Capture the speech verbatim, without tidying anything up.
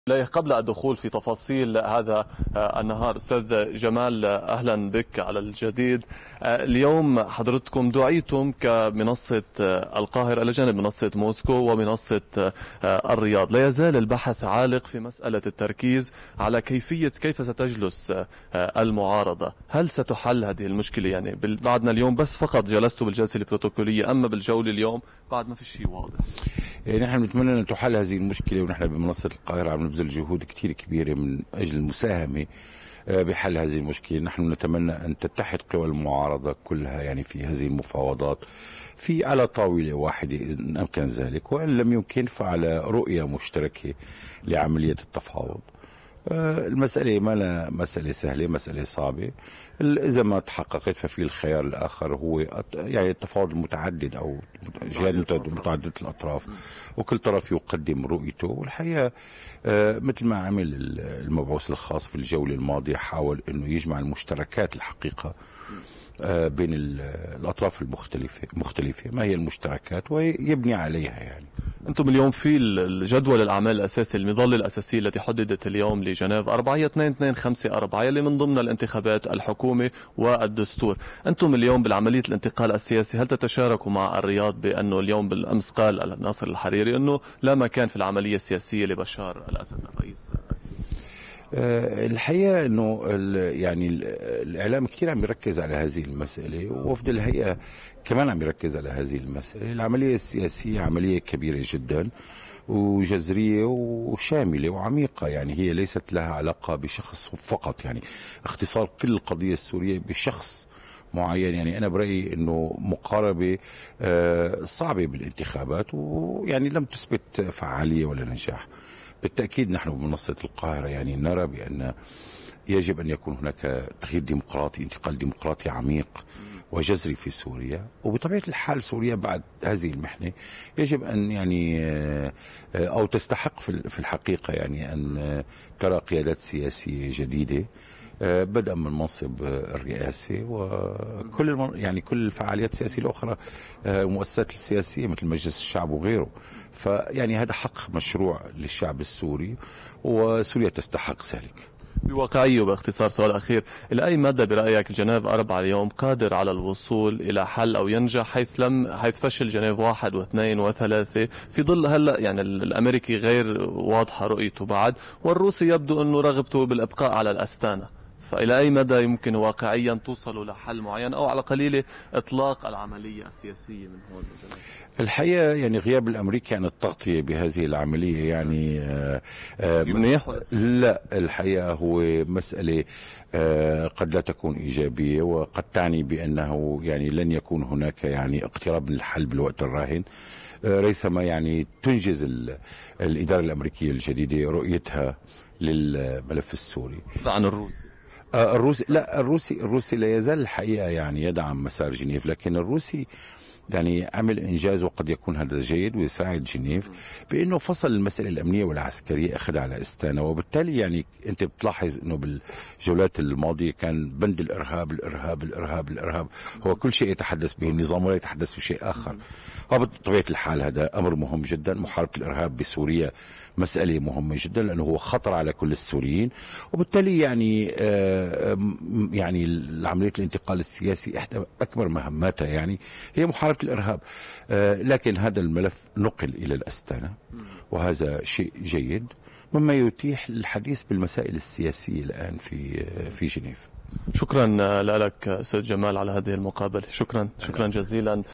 قبل الدخول في تفاصيل هذا النهار، أستاذ جمال أهلا بك على الجديد. اليوم حضرتكم دعيتم كمنصة القاهرة إلى جانب منصة موسكو ومنصة الرياض. لا يزال البحث عالق في مسألة التركيز على كيفية كيف ستجلس المعارضة. هل ستحل هذه المشكلة؟ يعني بعدنا اليوم بس فقط جلستوا بالجلسة البروتوكولية، أما بالجولة اليوم بعد ما في شيء واضح. نحن نتمنى أن تحل هذه المشكلة، ونحن بمنصة القاهرة عم نبذل جهود كثير كبيرة من أجل المساهمة بحل هذه المشكلة. نحن نتمنى أن تتحد قوى المعارضة كلها يعني في هذه المفاوضات في على طاولة واحدة إن أمكن ذلك، وإن لم يمكن فعلى رؤية مشتركة لعملية التفاوض. المسألة ما مسألة سهلة، مسألة صعبة. إذا ما تحققت ففي الخيار الآخر هو يعني التفاوض المتعدد أو جهات متعددة الأطراف، وكل طرف يقدم رؤيته. والحقيقة مثل ما عمل المبعوث الخاص في الجولة الماضية، حاول أنه يجمع المشتركات الحقيقة بين الأطراف المختلفة مختلفة ما هي المشتركات ويبني عليها. يعني أنتم اليوم في الجدول الأعمال الأساسي، المظلة الأساسية التي حددت اليوم لجنيف أربعة هي اثنين اثنين خمسة أربعة اللي من ضمن الانتخابات، الحكومة والدستور. أنتم اليوم بالعملية الانتقال السياسي هل تتشاركوا مع الرياض بأنه اليوم بالأمس قال ناصر الحريري أنه لا مكان في العملية السياسية لبشار الأسد الرئيس السوري؟ الحقيقة أنه يعني الإعلام كثير عم يركز على هذه المسألة، ووفد الهيئة كمان عم يركز على هذه المسألة. العملية السياسية عملية كبيرة جدا وجذرية وشاملة وعميقة، يعني هي ليست لها علاقة بشخص فقط، يعني اختصار كل القضية السورية بشخص معين. يعني أنا برأيي أنه مقاربة صعبة بالانتخابات، ويعني لم تثبت فعالية ولا نجاح. بالتأكيد نحن بمنصة القاهرة يعني نرى بأن يجب أن يكون هناك تغيير ديمقراطي، انتقال ديمقراطي عميق وجذري في سوريا. وبطبيعة الحال سوريا بعد هذه المحنة يجب أن يعني أو تستحق في الحقيقة يعني أن ترى قيادات سياسية جديدة، بدءا من منصب الرئاسة وكل يعني كل الفعاليات السياسية الأخرى، المؤسسات السياسية مثل مجلس الشعب وغيره. فيعني هذا حق مشروع للشعب السوري، وسوريا تستحق ذلك. بواقعية وباختصار، سؤال أخير، إلى أي مدى برأيك جنيف أربعة اليوم قادر على الوصول إلى حل أو ينجح، حيث لم حيث فشل جنيف واحد واثنين وثلاثة في ظل هلا يعني الأمريكي غير واضحة رؤيته بعد، والروسي يبدو أنه رغبته بالإبقاء على الأستانة. فإلى أي مدى يمكن واقعيا توصلوا لحل معين أو على قليلة إطلاق العملية السياسية من هون لجنيف؟ الحقيقة يعني غياب الأمريكي عن التغطية بهذه العملية يعني آآ آآ منيح؟ لا، الحقيقة هو مسألة قد لا تكون إيجابية، وقد تعني بأنه يعني لن يكون هناك يعني اقتراب من الحل بالوقت الراهن، ريثما يعني تنجز الإدارة الأمريكية الجديدة رؤيتها للملف السوري. عن الروسي الروسي لا الروسي الروسي لا يزال الحقيقة يعني يدعم مسار جنيف، لكن الروسي يعني عمل إنجاز، وقد يكون هذا جيد ويساعد جنيف بأنه فصل المسألة الأمنية والعسكرية، أخذ على أستانة. وبالتالي يعني أنت بتلاحظ أنه بالجولات الماضية كان بند الإرهاب الإرهاب الإرهاب الإرهاب هو كل شيء يتحدث به النظام ولا يتحدث بشيء آخر. وبطبيعة الحال هذا أمر مهم جدا. محاربة الإرهاب بسوريا مسألة مهمة جدا، لأنه هو خطر على كل السوريين. وبالتالي يعني آه يعني عملية الانتقال السياسي إحدى أكبر مهماتها يعني هي محاربة الإرهاب. آه لكن هذا الملف نقل إلى الأستانة، وهذا شيء جيد مما يتيح الحديث بالمسائل السياسية الآن في في جنيف. شكرا لك أستاذ جمال على هذه المقابلة. شكرا شكرا جزيلا.